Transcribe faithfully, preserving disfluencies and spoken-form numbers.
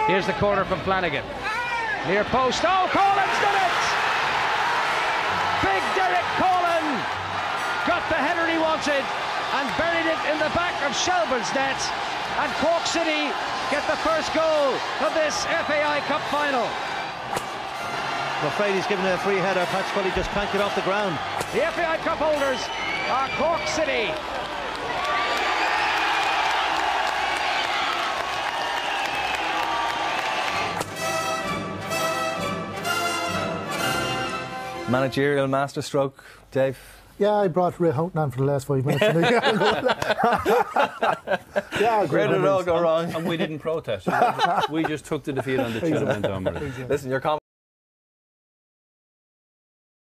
Here's the corner from Flanagan. Near post. Oh, Colin's done it! Big Derek Colin got the header he wanted and buried it in the back of Shelbourne's net. And Cork City get the first goal of this F A I Cup final. I'm afraid he's given it a free header. Pat Scully just cranked it off the ground. The F A I Cup holders are Cork City. Managerial masterstroke, Dave? Yeah, I brought Ray Houghton on for the last five minutes. Yeah, where did it all go wrong? And we didn't protest. We just took the defeat on the chin and went on with it. Listen, your comment